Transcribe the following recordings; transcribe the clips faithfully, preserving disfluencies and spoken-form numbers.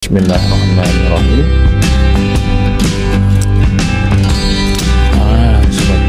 Bismillahirrahmanirrahim. Ah, sobat.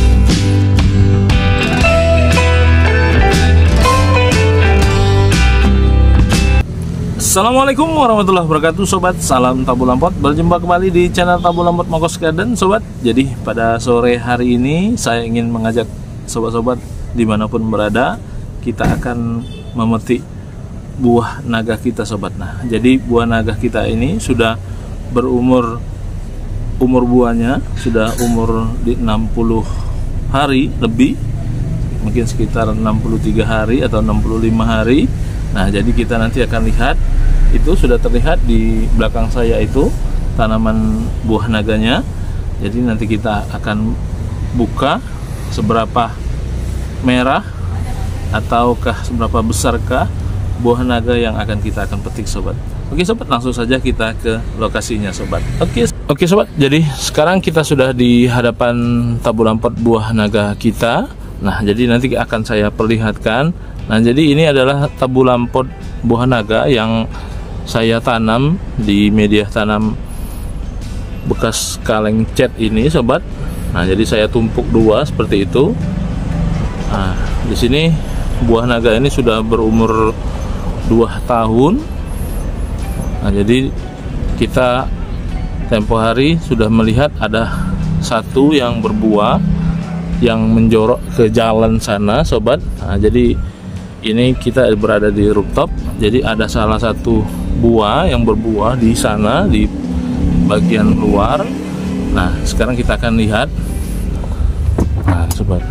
Assalamualaikum warahmatullahi wabarakatuh, sobat. Salam Tabu Lampot. Berjumpa kembali di channel Tabu Lampot Mokos Garden, sobat. Jadi pada sore hari ini saya ingin mengajak sobat-sobat dimanapun berada, kita akan memetik buah naga kita, sobat. Nah, jadi buah naga kita ini sudah berumur, umur buahnya sudah umur di enam puluh hari lebih, mungkin sekitar enam puluh tiga hari atau enam puluh lima hari. Nah, jadi kita nanti akan lihat, itu sudah terlihat di belakang saya itu tanaman buah naganya. Jadi nanti kita akan buka seberapa merah ataukah seberapa besarkah buah naga yang akan kita akan petik, sobat. Oke, sobat, langsung saja kita ke lokasinya, sobat. Oke, oke sobat. Jadi sekarang kita sudah di hadapan Tabu Lampot buah naga kita. Nah, jadi nanti akan saya perlihatkan. Nah, jadi ini adalah Tabu Lampot buah naga yang saya tanam di media tanam bekas kaleng cat ini, sobat. Nah, jadi saya tumpuk dua seperti itu. Nah, di sini buah naga ini sudah berumur dua tahun. Nah, jadi kita tempo hari sudah melihat ada satu yang berbuah yang menjorok ke jalan sana, sobat. Nah, jadi ini kita berada di rooftop. Jadi ada salah satu buah yang berbuah di sana di bagian luar. Nah, sekarang kita akan lihat. Nah, sobat.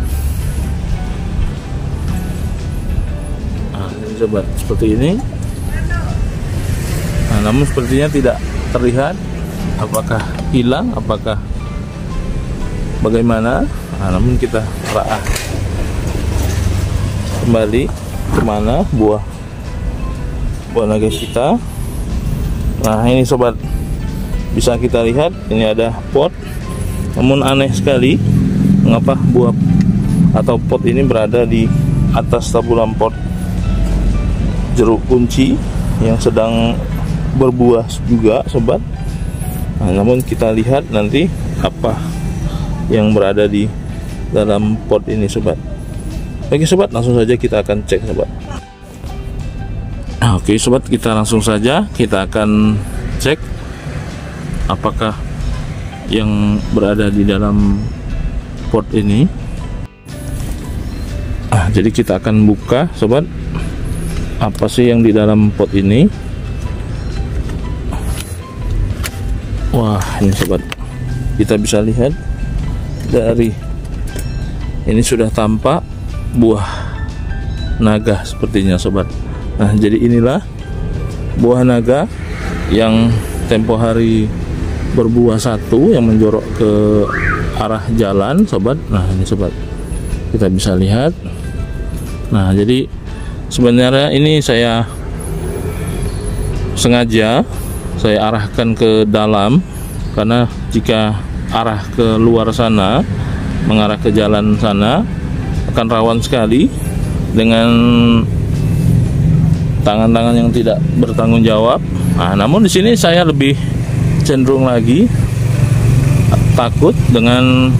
Nah, ini sobat, seperti ini. Nah, namun sepertinya tidak terlihat apakah hilang, apakah bagaimana. Nah, namun kita raah kembali kemana buah buah naga kita. Nah, ini sobat, bisa kita lihat ini ada pot. Namun aneh sekali mengapa buah atau pot ini berada di atas Tabu Lampot jeruk kunci yang sedang berbuah juga, sobat. Nah, namun kita lihat nanti apa yang berada di dalam pot ini, sobat. Oke, sobat, langsung saja kita akan cek, sobat. Oke, sobat, kita langsung saja kita akan cek apakah yang berada di dalam pot ini. Ah, jadi kita akan buka, sobat, apa sih yang di dalam pot ini. Wah, ini sobat, kita bisa lihat dari ini sudah tampak buah naga sepertinya, sobat. Nah, jadi inilah buah naga yang tempo hari berbuah satu yang menjorok ke arah jalan, sobat. Nah, ini sobat, kita bisa lihat. Nah, jadi sebenarnya ini saya sengaja saya arahkan ke dalam, karena jika arah ke luar sana, mengarah ke jalan sana, akan rawan sekali dengan tangan-tangan yang tidak bertanggung jawab. Nah, namun di sini saya lebih cenderung lagi takut dengan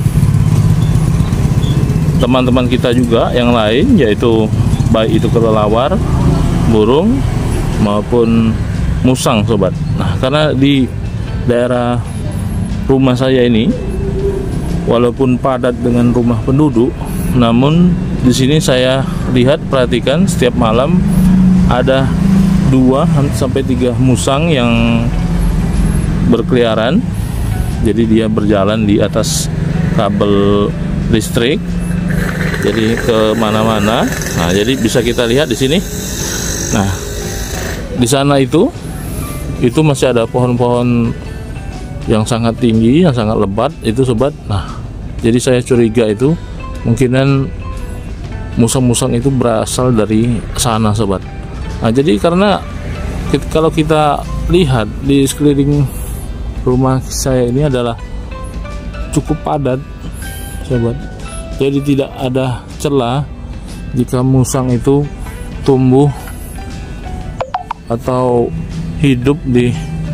teman-teman kita juga yang lain, yaitu baik itu kelelawar, burung maupun musang, sobat. Nah, karena di daerah rumah saya ini walaupun padat dengan rumah penduduk, namun di sini saya lihat, perhatikan, setiap malam ada dua sampai tiga musang yang berkeliaran. Jadi dia berjalan di atas kabel listrik, jadi ke mana-mana. Nah, jadi bisa kita lihat di sini. Nah, di sana itu itu masih ada pohon-pohon yang sangat tinggi, yang sangat lebat itu, sobat. Nah, jadi saya curiga itu mungkinan musang-musang itu berasal dari sana, sobat. Nah, jadi karena kita, kalau kita lihat di sekeliling rumah saya ini adalah cukup padat, sobat. Jadi tidak ada celah jika musang itu tumbuh atau hidup di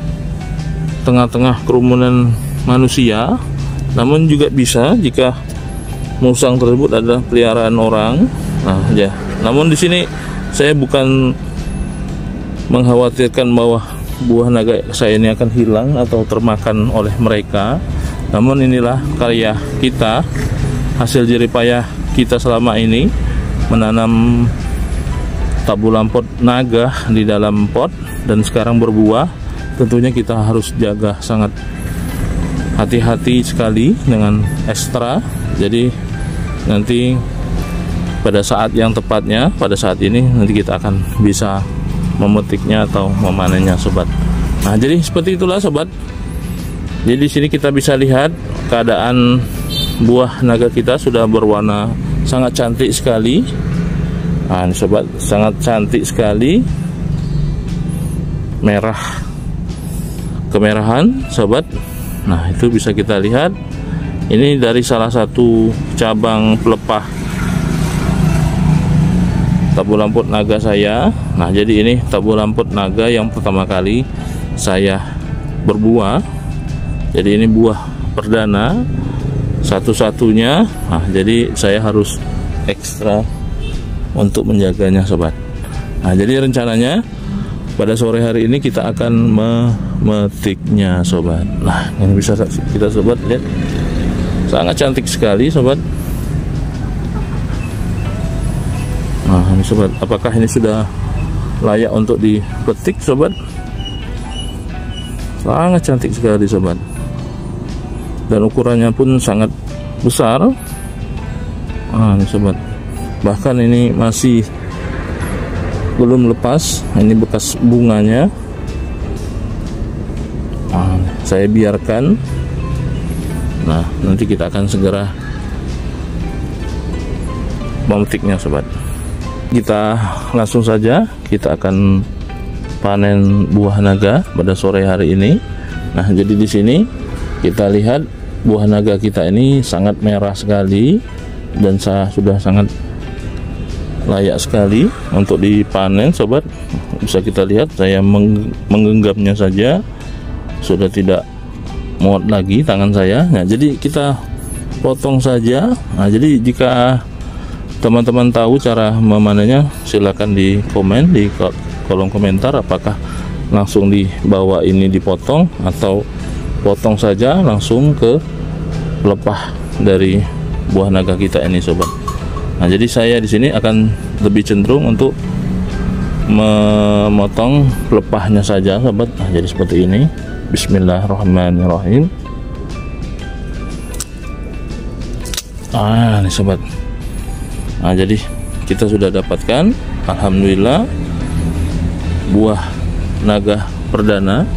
tengah-tengah kerumunan manusia, namun juga bisa jika musang tersebut adalah peliharaan orang. Nah, ya. Namun di sini saya bukan mengkhawatirkan bahwa buah naga saya ini akan hilang atau termakan oleh mereka. Namun inilah karya kita, hasil jerih payah kita selama ini menanam tabu lampot naga di dalam pot dan sekarang berbuah. Tentunya kita harus jaga sangat hati-hati sekali dengan ekstra. Jadi nanti pada saat yang tepatnya, pada saat ini nanti kita akan bisa memetiknya atau memanennya, sobat. Nah, jadi seperti itulah, sobat. Jadi di sini kita bisa lihat keadaan buah naga kita sudah berwarna sangat cantik sekali. Nah, ini sobat, sangat cantik sekali, merah kemerahan, sobat. Nah, itu bisa kita lihat. Ini dari salah satu cabang pelepah tabu lampot naga saya. Nah, jadi ini tabu lampot naga yang pertama kali saya berbuah. Jadi ini buah perdana satu-satunya. Nah, jadi saya harus ekstra untuk menjaganya, sobat. Nah, jadi rencananya pada sore hari ini kita akan memetiknya, sobat. Nah, yang bisa kita, sobat, lihat sangat cantik sekali, sobat. Nah, ini, sobat, apakah ini sudah layak untuk dipetik, sobat? Sangat cantik sekali, sobat. Dan ukurannya pun sangat besar. Nah, ini, sobat. Bahkan ini masih belum lepas. Ini bekas bunganya. Nah, saya biarkan. Nah, nanti kita akan segera memetiknya, sobat. Kita langsung saja, kita akan panen buah naga pada sore hari ini. Nah, jadi di sini kita lihat buah naga kita ini sangat merah sekali dan saya sudah sangat layak sekali untuk dipanen, sobat. Bisa kita lihat saya meng menggenggamnya saja sudah tidak muat lagi tangan saya. Nah, jadi kita potong saja. Nah, jadi jika teman-teman tahu cara memanennya, silakan di komen di kolom komentar, apakah langsung dibawa ini dipotong atau potong saja langsung ke pelepah dari buah naga kita ini, sobat. Nah, jadi saya di sini akan lebih cenderung untuk memotong pelepahnya saja, sobat. Nah, jadi seperti ini. Bismillahirrahmanirrahim. Ah, ini, sobat. Nah, jadi kita sudah dapatkan, alhamdulillah, buah naga perdana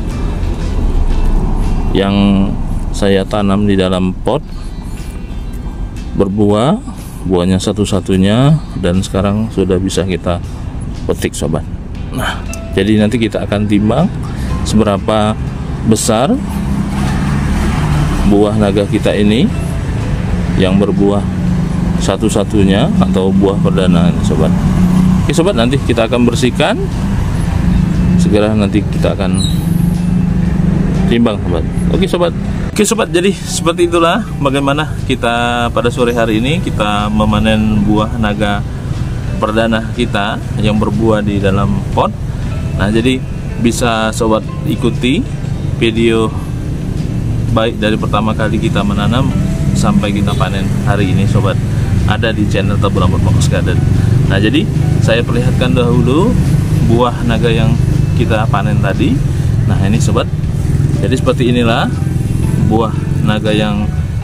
yang saya tanam di dalam pot berbuah, buahnya satu-satunya, dan sekarang sudah bisa kita petik, sobat. Nah, jadi nanti kita akan timbang seberapa besar buah naga kita ini yang berbuah satu-satunya atau buah perdana, sobat. Oke, sobat, nanti kita akan bersihkan, segera nanti kita akan timbang, sobat. Oke, sobat. Oke, sobat, jadi seperti itulah bagaimana kita pada sore hari ini kita memanen buah naga perdana kita yang berbuah di dalam pot. Nah, jadi bisa sobat ikuti video baik dari pertama kali kita menanam sampai kita panen hari ini, sobat, ada di channel Tabu Lampot Mokos Garden. Nah, jadi saya perlihatkan dahulu buah naga yang kita panen tadi. Nah, ini, sobat, jadi seperti inilah buah naga yang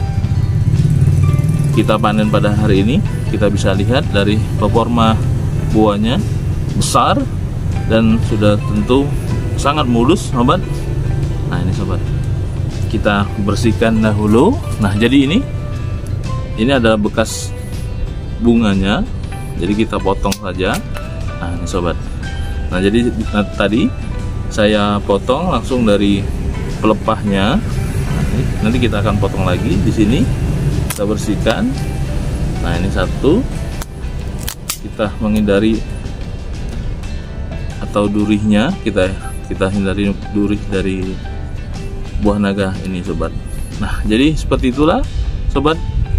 kita panen pada hari ini. Kita bisa lihat dari performa buahnya besar dan sudah tentu sangat mulus, sobat. Nah, ini, sobat, kita bersihkan dahulu. Nah, jadi ini ini adalah bekas bunganya, jadi kita potong saja. Nah, ini, sobat. Nah, jadi nah, tadi saya potong langsung dari pelepahnya. Nah, ini, nanti kita akan potong lagi di sini, kita bersihkan. Nah, ini satu, kita menghindari atau durihnya, kita kita hindari durih dari buah naga ini sobat. Nah, jadi seperti itulah sobat,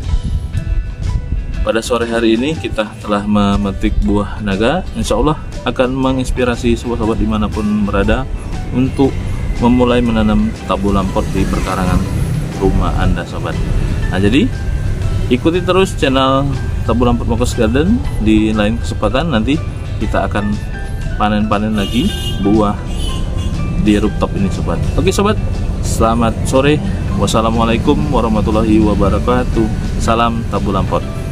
pada sore hari ini kita telah memetik buah naga. Insya Allah akan menginspirasi sobat-sobat dimanapun berada untuk memulai menanam tabu lampot di perkarangan rumah Anda sobat. Nah, jadi ikuti terus channel Tabu Lampot Mokos Garden. Di lain kesempatan nanti kita akan panen-panen lagi buah di rooftop ini sobat. Oke sobat, selamat sore. Wassalamualaikum warahmatullahi wabarakatuh. Salam Tabu Lampot.